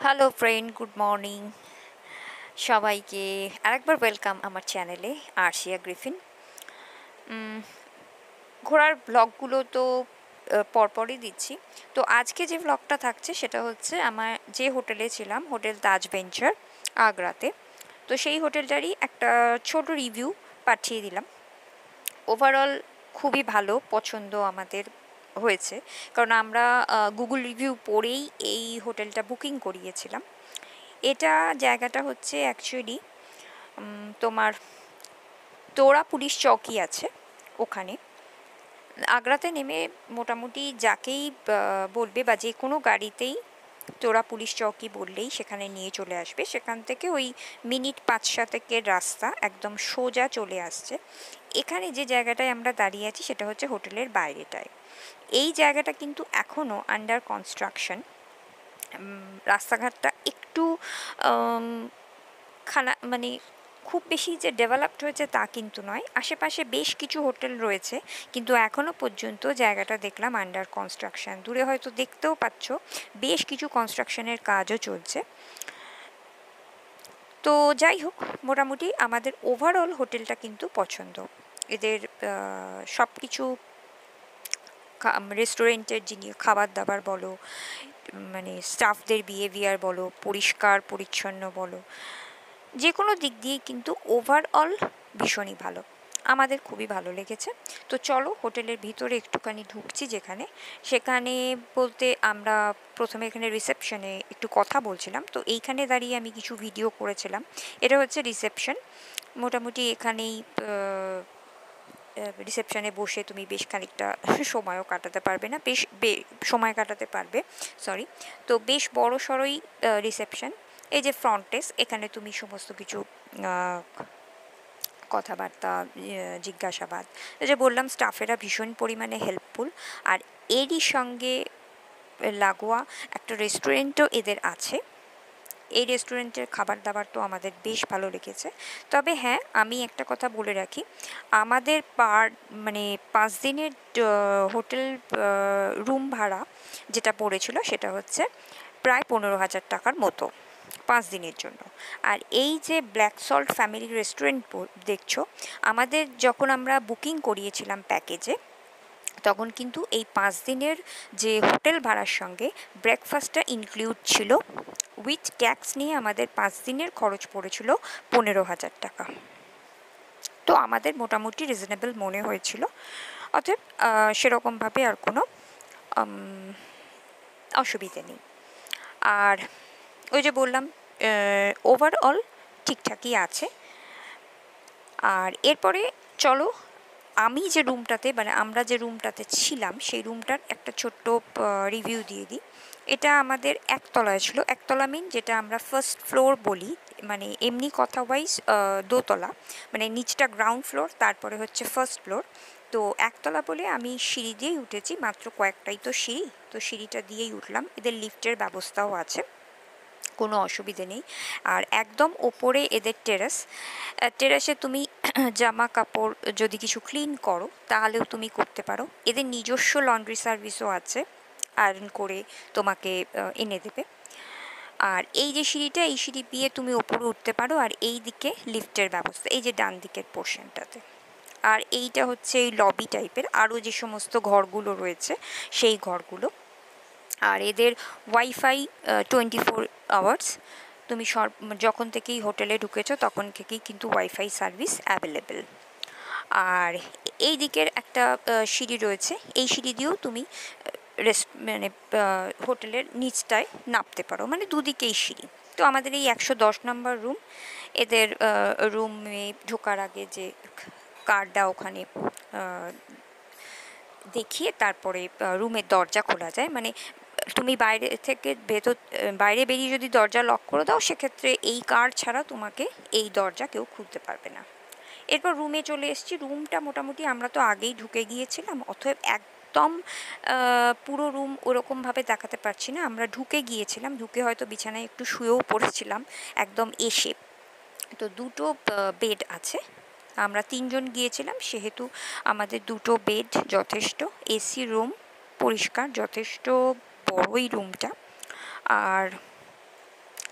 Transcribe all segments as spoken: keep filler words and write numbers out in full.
Hello friend, good morning সবাইকে। আরেকবার welcome আমার চ্যানেলে আরশিয়া গ্রিফিন। উম, ঘোরার ব্লগগুলো তো আহ, পরপরই দিচ্ছি। তো আজকে যে ব্লগটা থাকছে সেটা হচ্ছে আমার যে হোটেলে ছিলাম, হোটেল তাজ ভেঞ্চার আগ্রাতে। তো সেই হোটেলটারই একটা ছোট রিভিউ পাঠিয়ে দিলাম। ওভারঅল খুবই ভালো, পছন্দ আমাদের হয়েছে, কারণ আমরা গুগল রিভিউ পড়েই এই হোটেলটা বুকিং করিয়েছিলাম। এটা জায়গাটা হচ্ছে অ্যাকচুয়ালি তোমার তোড়া পুলিশ চৌকি আছে ওখানে। আগ্রাতে নেমে মোটামুটি যাকেই আহ, বলবে বা যে কোনো গাড়িতেই তোড়া পুলিশ চৌকি বললেই সেখানে নিয়ে চলে আসবে। সেখান থেকে ওই মিনিট পাঁচ সাতেকের রাস্তা একদম সোজা চলে আসছে। এখানে যে জায়গাটায় আমরা দাঁড়িয়ে আছি সেটা হচ্ছে হোটেলের বাইরেটায়। এই জায়গাটা কিন্তু এখনও আন্ডার কনস্ট্রাকশন। রাস্তাঘাটটা একটু আম, খানা মানে খুব বেশি যে ডেভেলপড হয়েছে তা কিন্তু নয়। আশেপাশে বেশ কিছু হোটেল রয়েছে, কিন্তু এখনও পর্যন্ত জায়গাটা দেখলাম আন্ডার কনস্ট্রাকশন। দূরে হয়তো দেখতেও পাচ্ছ বেশ কিছু কনস্ট্রাকশনের কাজও চলছে। তো যাই হোক, মোটামুটি আমাদের ওভারঅল হোটেলটা কিন্তু পছন্দ। এদের সব কিছু রেস্টুরেন্টের জিনিস, খাবার দাবার বলো, মানে স্টাফদের বিহেভিয়ার বলো, পরিষ্কার পরিচ্ছন্ন বলো, যে কোনো দিক দিয়ে কিন্তু ওভারঅল ভীষণই ভালো। আমাদের খুবই ভালো লেগেছে। তো চলো হোটেলের ভিতরে একটুখানি ঢুকছি। যেখানে সেখানে বলতে আমরা প্রথমে এখানে রিসেপশনে একটু কথা বলছিলাম, তো এইখানে দাঁড়িয়ে আমি কিছু ভিডিও করেছিলাম। এটা হচ্ছে রিসেপশন। মোটামুটি এখানেই রিসেপশনে বসে তুমি বেশ খানিকটা সময়ও কাটাতে পারবে না, বেশ সময় কাটাতে পারবে, সরি। তো বেশ বড় সড়ই রিসেপশন। এই যে ফ্রন্ট ডেস্ক, এখানে তুমি সমস্ত কিছু কথাবার্তা, জিজ্ঞাসাবাদ, এই যে বললাম স্টাফেরা ভীষণ পরিমাণে হেল্পফুল। আর এরই সঙ্গে লাগোয়া একটা রেস্টুরেন্টও এদের আছে। এই রেস্টুরেন্টের খাবার দাবার তো আমাদের বেশ ভালো লেগেছে। তবে হ্যাঁ, আমি একটা কথা বলে রাখি, আমাদের পার মানে পাঁচ দিনের হোটেল রুম ভাড়া যেটা পড়েছিল সেটা হচ্ছে প্রায় পনেরো হাজার টাকার মতো পাঁচ দিনের জন্য। আর এই যে ব্ল্যাক সল্ট ফ্যামিলি রেস্টুরেন্ট দেখছো, আমাদের যখন আমরা বুকিং করিয়েছিলাম প্যাকেজে, তখন কিন্তু এই পাঁচ দিনের যে হোটেল ভাড়ার সঙ্গে ব্রেকফাস্টটা ইনক্লুড ছিল। উইথ ট্যাক্স নিয়ে আমাদের পাঁচ দিনের খরচ পড়েছিল পনেরো হাজার টাকা। তো আমাদের মোটামুটি রিজনেবল মনে হয়েছিল। অতএব সেরকমভাবে আর কোনো অসুবিধে নেই। আর ওই যে বললাম ওভারঅল ঠিকঠাকই আছে। আর এরপরে চলো আমি যে রুমটাতে মানে আমরা যে রুমটাতে ছিলাম সেই রুমটার একটা ছোট্ট রিভিউ দিয়ে দিই। এটা আমাদের একতলায় ছিল। একতলা মিন যেটা আমরা ফার্স্ট ফ্লোর বলি, মানে এমনি কথা ওয়াইজ দোতলা, মানে নিচটা গ্রাউন্ড ফ্লোর, তারপরে হচ্ছে ফার্স্ট ফ্লোর। তো একতলা বলে আমি সিঁড়ি দিয়েই উঠেছি, মাত্র কয়েকটাই তো সিঁড়ি, তো সিঁড়িটা দিয়েই উঠলাম। এদের লিফটের ব্যবস্থাও আছে, কোনো অসুবিধে নেই। আর একদম ওপরে এদের টেরেস। টেরেসে তুমি জামা কাপড় যদি কিছু ক্লিন করো তাহলেও তুমি করতে পারো। এদের নিজস্ব লন্ড্রি সার্ভিসও আছে, আয়রন করে তোমাকে এনে দেবে। আর এই যে সিঁড়িটা, এই সিঁড়ি দিয়ে তুমি ওপরে উঠতে পারো। আর এই দিকে লিফটের ব্যবস্থা, এই যে ডান দিকের পোর্শনটাতে। আর এইটা হচ্ছে এই লবি টাইপের, আরও যে সমস্ত ঘরগুলো রয়েছে সেই ঘরগুলো। আর এদের ওয়াইফাই টোয়েন্টি ফোর আওয়ার্স, তুমি সর যখন থেকেই হোটেলে ঢুকেছো তখন থেকেই কিন্তু ওয়াইফাই সার্ভিস অ্যাভেলেবেল। আর এই দিকের একটা সিঁড়ি রয়েছে, এই সিঁড়ি দিয়েও তুমি রেস্ট মানে হোটেলের নিচটায় নামতে পারো, মানে দুদিকেই সিঁড়ি। তো আমাদের এই একশো দশ নম্বর রুম, এদের রুমে ঢোকার আগে যে কার্ডটা ওখানে দেখিয়ে তারপরে রুমের দরজা খোলা যায়। মানে তুমি বাইরে থেকে ভেতর বাইরে বেরিয়ে যদি দরজা লক করে দাও, সেক্ষেত্রে এই কার্ড ছাড়া তোমাকে এই দরজা কেউ খুলতে পারবে না। এরপর রুমে চলে এসেছি। রুমটা মোটামুটি আমরা তো আগেই ঢুকে গিয়েছিলাম, অতএব একদম পুরো রুম ওরকমভাবে দেখাতে পারছি না। আমরা ঢুকে গিয়েছিলাম, ঢুকে হয়তো বিছানায় একটু শুয়েও পড়েছিলাম একদম এসে। তো দুটো বেড আছে, আমরা তিনজন গিয়েছিলাম সেহেতু আমাদের দুটো বেড যথেষ্ট। এসি রুম, পরিষ্কার, যথেষ্ট বড়ই রুমটা। আর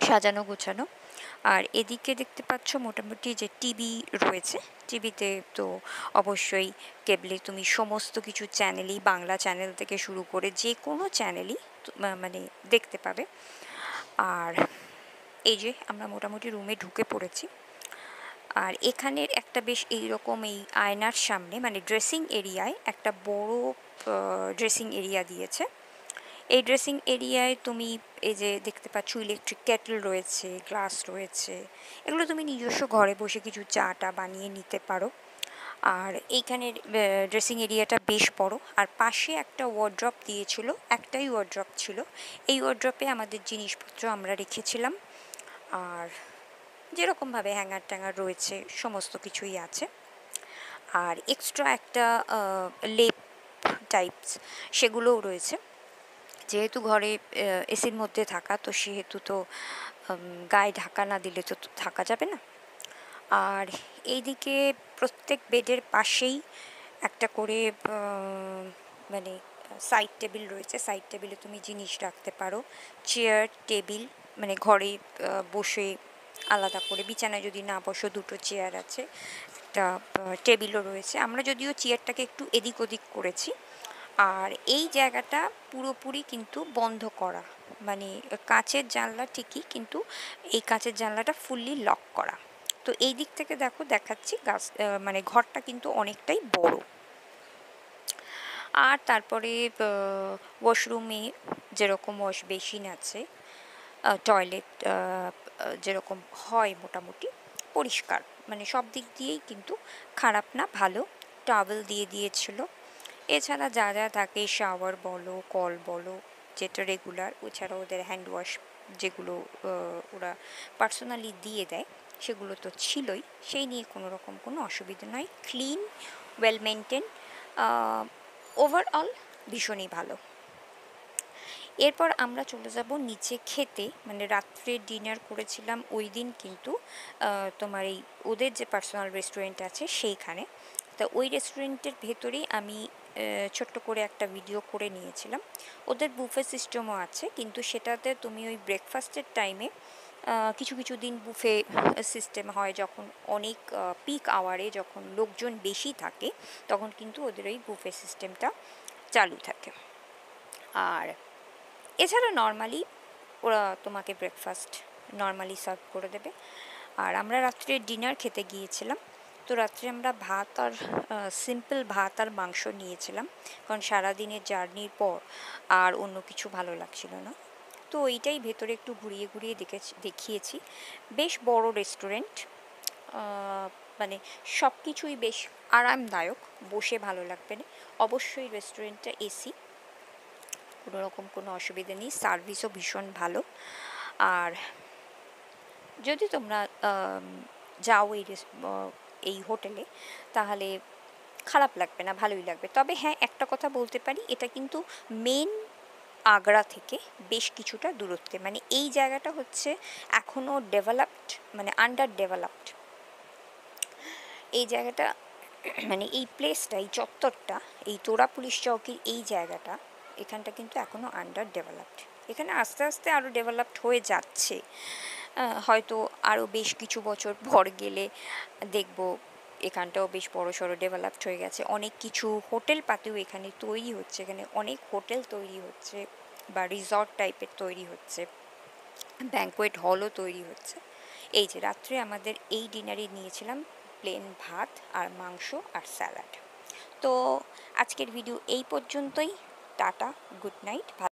সাজানো গোছানো। আর এদিকে দেখতে পাচ্ছ মোটামুটি যে টিভি রয়েছে, টিভিতে তো অবশ্যই কেবলে তুমি সমস্ত কিছু চ্যানেলই, বাংলা চ্যানেল থেকে শুরু করে যে কোনো চ্যানেলই মানে দেখতে পাবে। আর এই যে আমরা মোটামুটি রুমে ঢুকে পড়েছি। আর এখানের একটা বেশ এইরকম এই আয়নার সামনে মানে ড্রেসিং এরিয়ায় একটা বড় ড্রেসিং এরিয়া দিয়েছে। এই ড্রেসিং এরিয়ায় তুমি এই যে দেখতে পাচ্ছ ইলেকট্রিক কেটল রয়েছে, গ্লাস রয়েছে, এগুলো তুমি নিজস্ব ঘরে বসে কিছু চাটা বানিয়ে নিতে পারো। আর এইখানের ড্রেসিং এরিয়াটা বেশ বড়। আর পাশে একটা ওয়ার্ড্রপ দিয়েছিল, একটাই ওয়ার্ড্রপ ছিল। এই ওয়ার্ড্রপে আমাদের জিনিসপত্র আমরা রেখেছিলাম। আর যেরকমভাবে হ্যাঙ্গার ট্যাঙ্গার রয়েছে সমস্ত কিছুই আছে। আর এক্সট্রা একটা লেপ টাইপস সেগুলোও রয়েছে। যেহেতু ঘরে এসির মধ্যে থাকা, তো সেহেতু তো গায়ে ঢাকা না দিলে তো থাকা যাবে না। আর এইদিকে প্রত্যেক বেডের পাশেই একটা করে মানে সাইড টেবিল রয়েছে। সাইড টেবিলে তুমি জিনিস রাখতে পারো। চেয়ার টেবিল মানে ঘরে বসে আলাদা করে, বিছানায় যদি না বসো দুটো চেয়ার আছে, একটা টেবিলও রয়েছে। আমরা যদিও চেয়ারটাকে একটু এদিক ওদিক করেছি। আর এই জায়গাটা পুরোপুরি কিন্তু বন্ধ করা, মানে কাঁচের জানলা ঠিকই, কিন্তু এই কাঁচের জানলাটা ফুললি লক করা। তো এই দিক থেকে দেখো দেখাচ্ছি গাছ মানে ঘরটা কিন্তু অনেকটাই বড়। আর তারপরে ওয়াশরুমে যেরকম ওয়াশ বেসিন আছে, টয়লেট যেরকম হয় মোটামুটি পরিষ্কার, মানে সব দিক দিয়েই কিন্তু খারাপ না, ভালো। টাওয়েল দিয়ে দিয়েছিল। এছাড়া যা যা থাকে শাওয়ার বলো, কল বলো, যেটা রেগুলার, ওছাড়া ওদের হ্যান্ড ওয়াশ যেগুলো ওরা পার্সোনালি দিয়ে দেয় সেগুলো তো ছিলই। সেই নিয়ে কোনো রকম কোনো অসুবিধা নয়, ক্লিন, ওয়েল মেনটেন, ওভারঅল ভীষণই ভালো। এরপর আমরা চলে যাব নিচে খেতে, মানে রাত্রে ডিনার করেছিলাম ওই দিন কিন্তু তোমার এই ওদের যে পার্সোনাল রেস্টুরেন্ট আছে সেইখানে। তো ওই রেস্টুরেন্টের ভেতরেই আমি ছোট্ট করে একটা ভিডিও করে নিয়েছিলাম। ওদের বুফে সিস্টেমও আছে, কিন্তু সেটাতে তুমি ওই ব্রেকফাস্টের টাইমে কিছু কিছু দিন বুফে সিস্টেম হয়, যখন অনেক পিক আওয়ারে যখন লোকজন বেশি থাকে তখন কিন্তু ওদের ওই বুফে সিস্টেমটা চালু থাকে। আর এছাড়া নর্মালি ওরা তোমাকে ব্রেকফাস্ট নর্মালি সার্ভ করে দেবে। আর আমরা রাত্রে ডিনার খেতে গিয়েছিলাম। তো রাত্রে আমরা ভাত আর সিম্পল ভাত আর মাংস নিয়েছিলাম, কারণ সারাদিনের জার্নির পর আর অন্য কিছু ভালো লাগছিল না। তো ওইটাই ভেতরে একটু ঘুরিয়ে ঘুরিয়ে দেখেছি দেখিয়েছি। বেশ বড় রেস্টুরেন্ট, মানে সব কিছুই বেশ আরামদায়ক, বসে ভালো লাগবে না। অবশ্যই রেস্টুরেন্টটা এসি, কোনো রকম কোনো অসুবিধা নেই, সার্ভিসও ভীষণ ভালো। আর যদি তোমরা যাও এই এই হোটেলে তাহলে খারাপ লাগবে না, ভালোই লাগবে। তবে হ্যাঁ, একটা কথা বলতে পারি, এটা কিন্তু মেন আগ্রা থেকে বেশ কিছুটা দূরত্বে, মানে এই জায়গাটা হচ্ছে এখনও ডেভেলপড, মানে আন্ডার ডেভেলপড এই জায়গাটা, মানে এই প্লেসটা, এই চত্বরটা, এই তোরা পুলিশ চৌকির এই জায়গাটা, এখানটা কিন্তু এখনও আন্ডার ডেভেলপড। এখানে আস্তে আস্তে আরও ডেভেলপড হয়ে যাচ্ছে, হয়তো আরও বেশ কিছু বছর পর গেলে দেখব এখানটাও বেশ বড় সড়ো ডেভেলপড হয়ে গেছে। অনেক কিছু হোটেল পাতেও এখানে তৈরি হচ্ছে, এখানে অনেক হোটেল তৈরি হচ্ছে বা রিসর্ট টাইপের তৈরি হচ্ছে, ব্যাঙ্কোয়েট হলও তৈরি হচ্ছে। এই যে রাত্রে আমাদের এই ডিনারে নিয়েছিলাম প্লেন ভাত আর মাংস আর স্যালাড। তো আজকের ভিডিও এই পর্যন্তই। Tata, good night.